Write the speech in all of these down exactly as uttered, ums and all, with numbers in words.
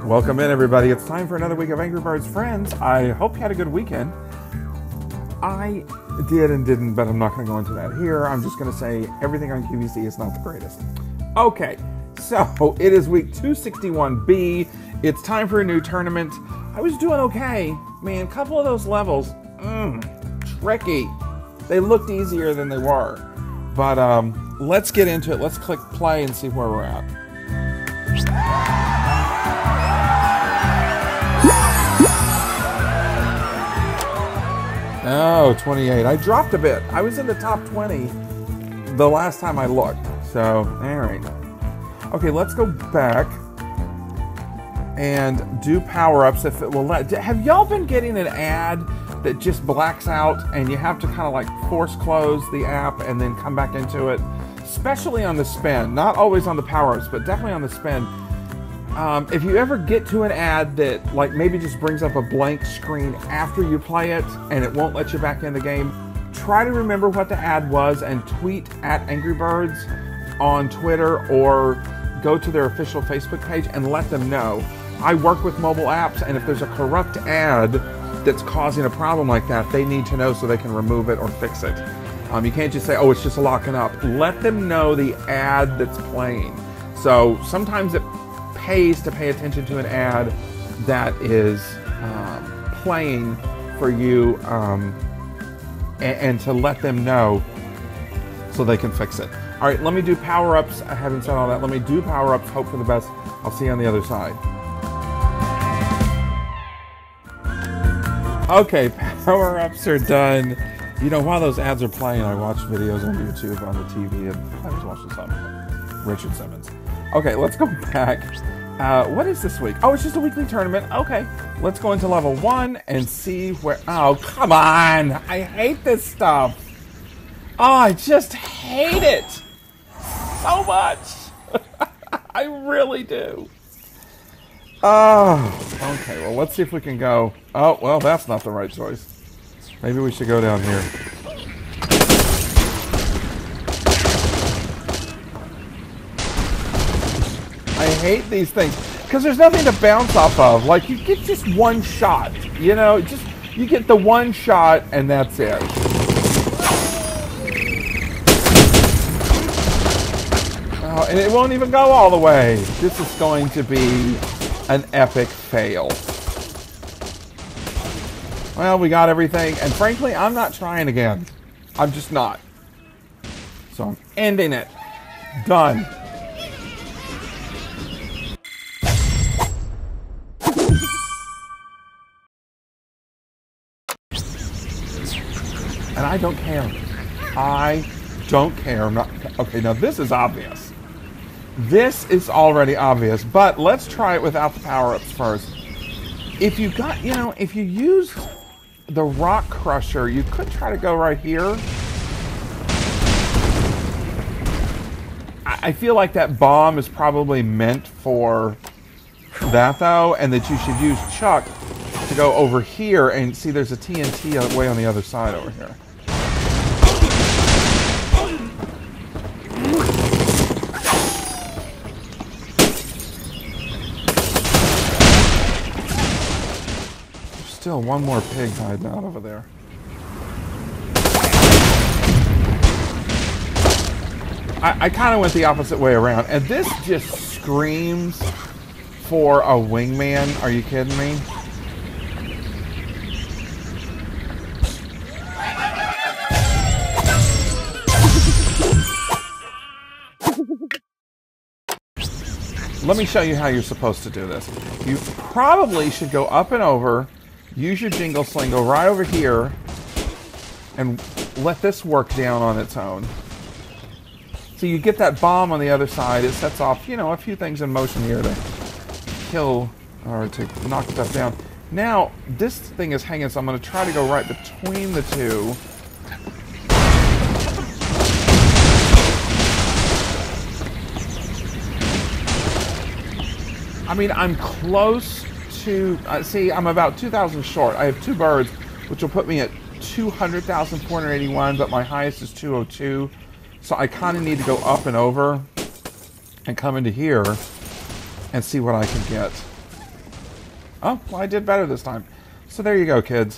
Welcome in, everybody. It's time for another week of Angry Birds Friends. I hope you had a good weekend. I did and didn't, but I'm not going to go into that here. I'm just going to say everything on Q V C is not the greatest. Okay, so it is week two sixty-one B. It's time for a new tournament. I was doing okay. Man, a couple of those levels, mm, tricky. They looked easier than they were. But um, let's get into it. Let's click play and see where we're at. Oh, twenty-eight. I dropped a bit. I was in the top twenty the last time I looked. So, all right. Okay, let's go back and do power-ups if it will let. Have y'all been getting an ad that just blacks out and you have to kind of like force close the app and then come back into it? Especially on the spin. Not always on the power-ups, but definitely on the spin. Um, if you ever get to an ad that like maybe just brings up a blank screen after you play it and it won't let you back in the game, try to remember what the ad was and tweet at Angry Birds on Twitter or go to their official Facebook page and let them know. I work with mobile apps, and if there's a corrupt ad that's causing a problem like that, they need to know so they can remove it or fix it. Um, you can't just say, oh, it's just locking up. Let them know the ad that's playing. So sometimes it pays to pay attention to an ad that is um, playing for you um, and, and to let them know so they can fix it. All right, let me do power-ups. I haven't said all that. Let me do power-ups, hope for the best. I'll see you on the other side. Okay, power-ups are done. You know, while those ads are playing, I watch videos on YouTube on the T V, and I was watching something. Richard Simmons. Okay, let's go back. Uh, what is this week? Oh, it's just a weekly tournament. Okay, let's go into level one and see where... Oh, come on. I hate this stuff. Oh, I just hate it so much. I really do. Oh, okay. Well, let's see if we can go... Oh, well, that's not the right choice. Maybe we should go down here. I hate these things because there's nothing to bounce off of. Like, you get just one shot, you know, just you get the one shot and that's it. Oh, and it won't even go all the way. This is going to be an epic fail. Well, we got everything, and frankly, I'm not trying again. I'm just not. So I'm ending it. Done. And I don't care. I don't care. I'm not, okay, now this is obvious. This is already obvious, but let's try it without the power-ups first. If you got, you know, if you use the Rock Crusher, you could try to go right here. I, I feel like that bomb is probably meant for that, though, and that you should use Chuck to go over here and see there's a T N T way on the other side over here. Still one more pig hiding out over there. I, I kind of went the opposite way around, and this just screams for a wingman. Are you kidding me? Let me show you how you're supposed to do this. You probably should go up and over, use your jingle sling, go right over here, and let this work down on its own. So you get that bomb on the other side. It sets off, you know, a few things in motion here to kill or to knock stuff down. Now, this thing is hanging, so I'm going to try to go right between the two. I mean, I'm close to, uh, see, I'm about two thousand short. I have two birds, which will put me at two hundred thousand four hundred eighty-one, but my highest is two oh two. So I kind of need to go up and over and come into here and see what I can get. Oh, well, I did better this time. So there you go, kids.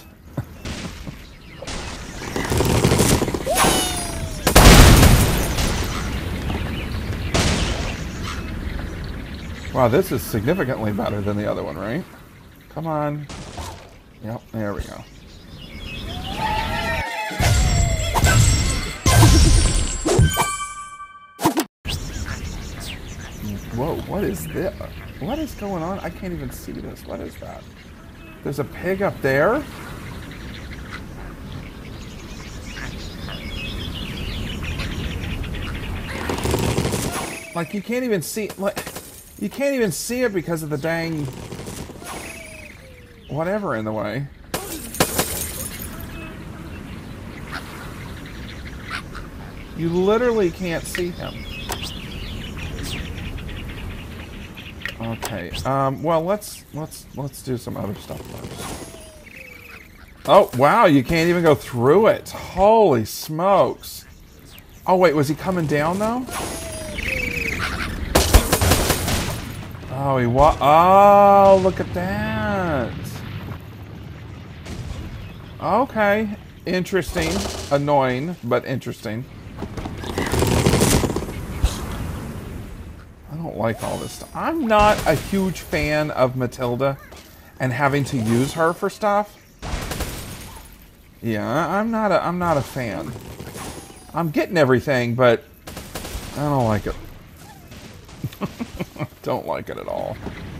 Wow, this is significantly better than the other one, right? Come on. Yep, there we go. Whoa, what is this? What is going on? I can't even see this. What is that? There's a pig up there? Like, you can't even see... Like, you can't even see it because of the dang... whatever in the way. You literally can't see him. Okay. Um, well, let's let's let's do some other stuff first. Oh, wow, you can't even go through it. Holy smokes. Oh, wait, was he coming down, though? Oh, he wa- Oh, look at that. Okay. Interesting. Annoying, but interesting. I don't like all this stuff. I'm not a huge fan of Matilda and having to use her for stuff. Yeah, I'm not a I'm not a fan. I'm getting everything, but I don't like it. Don't like it at all.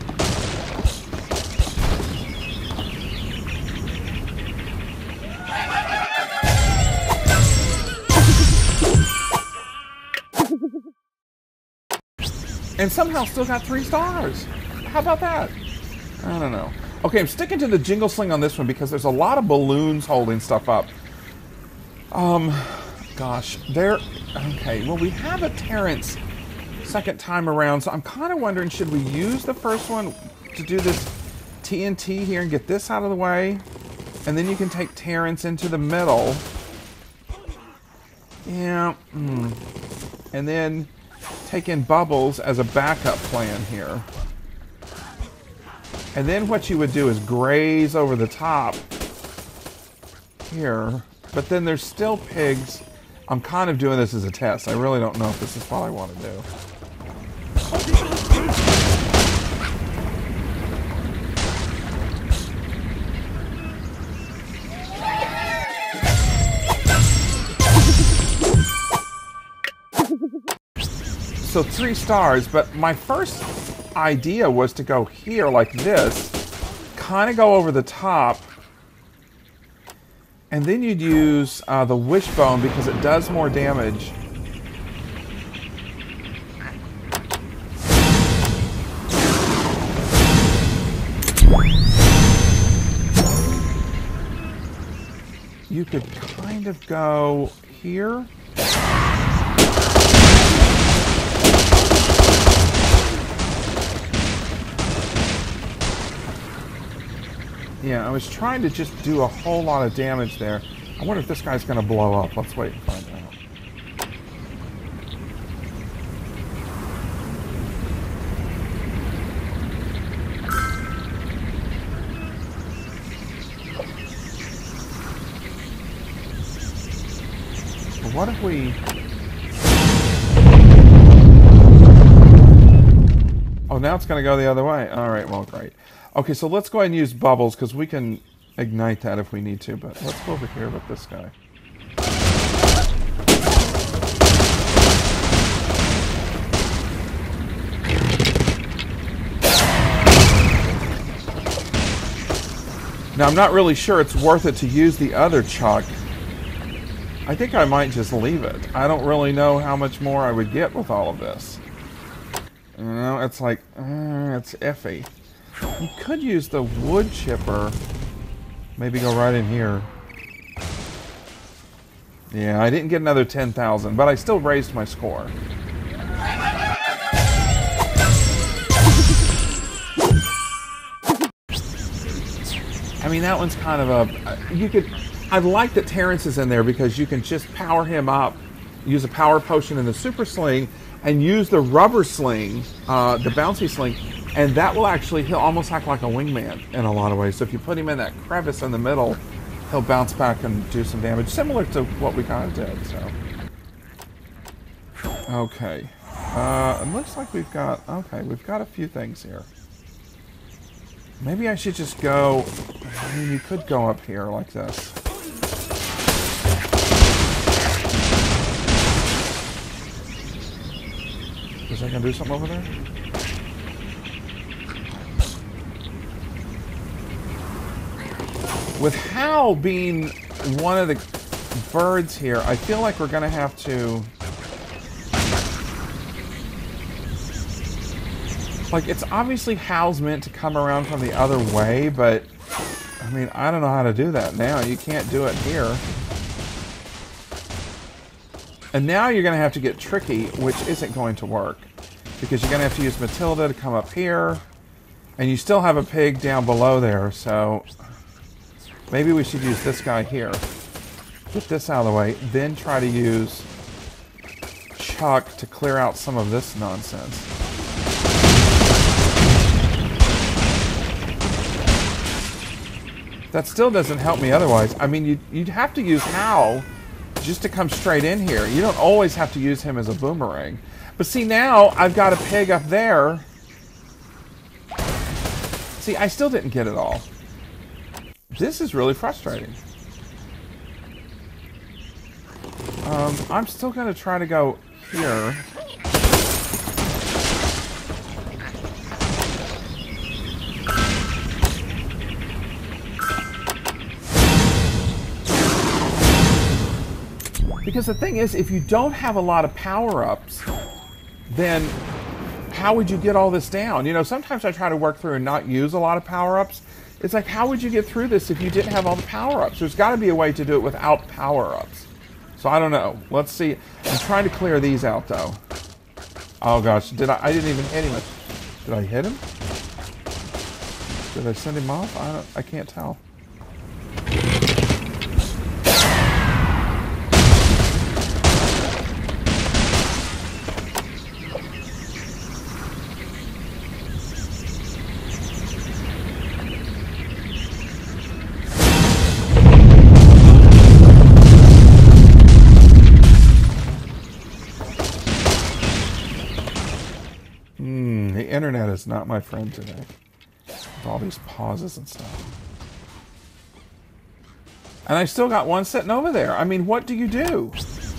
And somehow still got three stars. How about that? I don't know. Okay, I'm sticking to the jingle sling on this one because there's a lot of balloons holding stuff up. Um, gosh, there... Okay, well, we have a Terrence second time around, so I'm kind of wondering, should we use the first one to do this T N T here and get this out of the way? And then you can take Terrence into the middle. Yeah. Mm. And then take in Bubbles as a backup plan here. And then what you would do is graze over the top here. But then there's still pigs. I'm kind of doing this as a test. I really don't know if this is what I want to do. So three stars, but my first idea was to go here like this, kind of go over the top, and then you'd use uh, the wishbone because it does more damage. You could kind of go here. Yeah, I was trying to just do a whole lot of damage there. I wonder if this guy's going to blow up. Let's wait and find out. But what if we... Oh, now it's going to go the other way. All right, well, great. Okay, so let's go ahead and use Bubbles, because we can ignite that if we need to, but let's go over here with this guy. Now, I'm not really sure it's worth it to use the other Chuck. I think I might just leave it. I don't really know how much more I would get with all of this. You know, it's like, uh, it's iffy. You could use the wood chipper. Maybe go right in here. Yeah, I didn't get another ten thousand, but I still raised my score. I mean, that one's kind of a... You could... I like that Terrence is in there because you can just power him up, use a power potion in the super sling, and use the rubber sling, uh, the bouncy sling, And that will actually, he'll almost act like a wingman in a lot of ways. So if you put him in that crevice in the middle, he'll bounce back and do some damage, similar to what we kind of did, so. Okay. Uh, it looks like we've got, okay, we've got a few things here. Maybe I should just go, I mean, you could go up here like this. Is that going to do something over there? With Hal being one of the birds here, I feel like we're going to have to... Like, it's obviously Hal's meant to come around from the other way, but... I mean, I don't know how to do that now. You can't do it here. And now you're going to have to get tricky, which isn't going to work. Because you're going to have to use Matilda to come up here. And you still have a pig down below there, so... Maybe we should use this guy here. Get this out of the way, then try to use Chuck to clear out some of this nonsense. That still doesn't help me otherwise. I mean, you'd, you'd have to use Hal just to come straight in here. You don't always have to use him as a boomerang. But see, now I've got a pig up there. See, I still didn't get it all. This is really frustrating. Um, I'm still going to try to go here. Because the thing is, if you don't have a lot of power-ups, then how would you get all this down? You know, sometimes I try to work through and not use a lot of power-ups. It's like, how would you get through this if you didn't have all the power-ups? There's got to be a way to do it without power-ups. So I don't know. Let's see. I'm trying to clear these out, though. Oh, gosh. Did I? I didn't even hit him. Did I hit him? Did I send him off? I, don't, I can't tell. Internet is not my friend today. With all these pauses and stuff. And I still got one sitting over there. I mean, what do you do?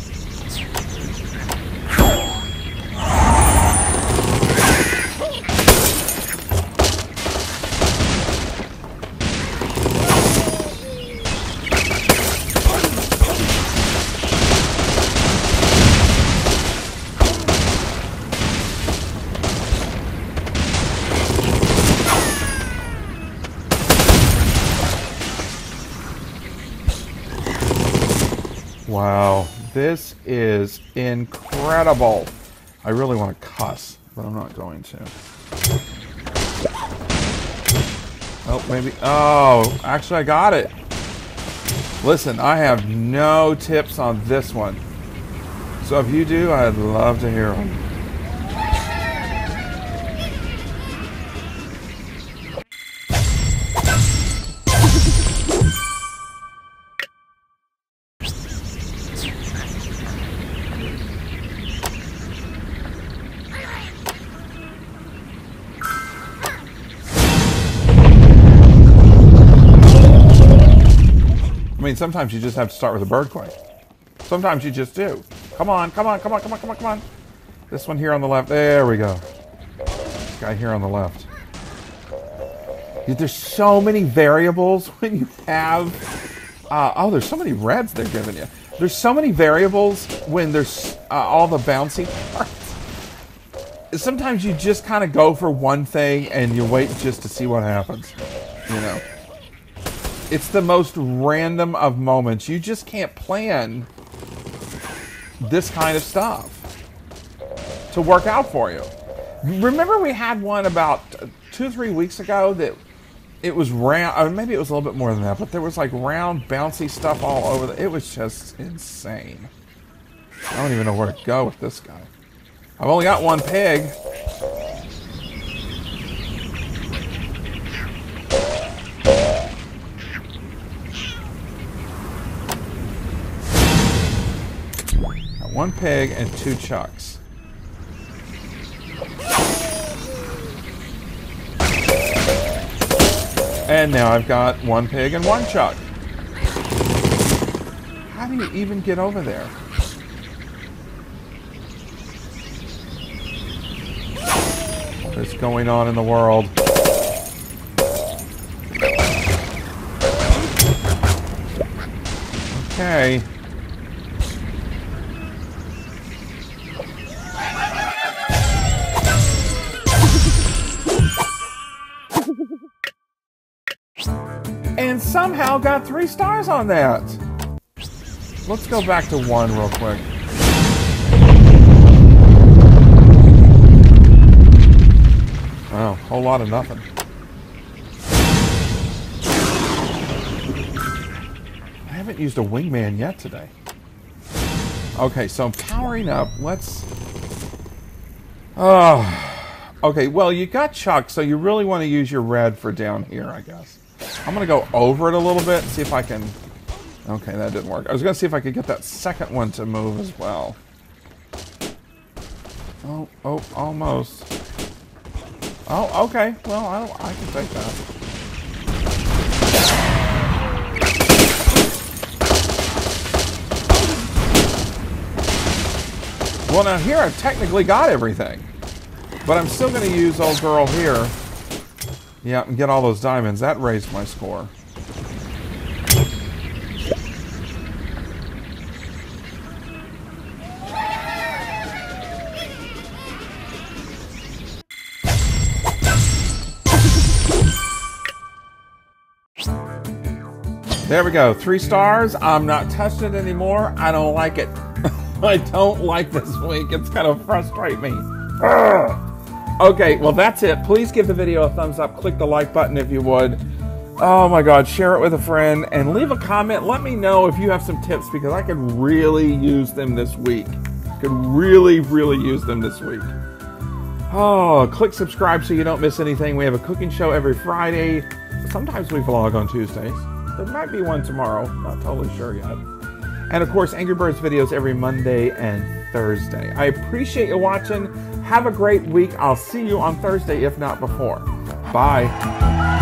Wow, this is incredible. I really want to cuss, but I'm not going to. Oh, maybe. Oh, actually, I got it. Listen, I have no tips on this one. So if you do, I'd love to hear them. I mean, sometimes you just have to start with a bird quake. Sometimes you just do. Come on, come on, come on, come on, come on, come on. This one here on the left. There we go. This guy here on the left. There's so many variables when you have... Uh, oh, there's so many reds they're giving you. There's so many variables when there's uh, all the bouncy parts. Sometimes you just kind of go for one thing and you wait just to see what happens. You know. It's the most random of moments. You just can't plan this kind of stuff to work out for you. Remember we had one about two or three weeks ago that it was round, or maybe it was a little bit more than that, but there was like round, bouncy stuff all over. The, it was just insane. I don't even know where to go with this guy. I've only got one pig. One pig and two chucks. And now I've got one pig and one chuck. How do you even get over there? What's going on in the world? Okay. And somehow got three stars on that. Let's go back to one real quick. Oh, whole lot of nothing. I haven't used a wingman yet today. Okay, so I'm powering up. Let's... Oh. Okay, well, you got Chuck, so you really want to use your red for down here, I guess. I'm going to go over it a little bit and see if I can... Okay, that didn't work. I was going to see if I could get that second one to move as well. Oh, oh, almost. Oh, okay. Well, I, I can take that. Well, now here I've technically got everything. But I'm still going to use old girl here. Yeah, and get all those diamonds. That raised my score. There we go. Three stars. I'm not touching it anymore. I don't like it. I don't like this week. It's going to frustrate me. Ugh. Okay, well, that's it. Please give the video a thumbs up. Click the like button if you would. Oh, my God. Share it with a friend. And leave a comment. Let me know if you have some tips, because I could really use them this week. Could really, really use them this week. Oh, click subscribe so you don't miss anything. We have a cooking show every Friday. Sometimes we vlog on Tuesdays. There might be one tomorrow. Not totally sure yet. And, of course, Angry Birds videos every Monday and Thursday. I appreciate you watching. Have a great week. I'll see you on Thursday, if not before. Bye.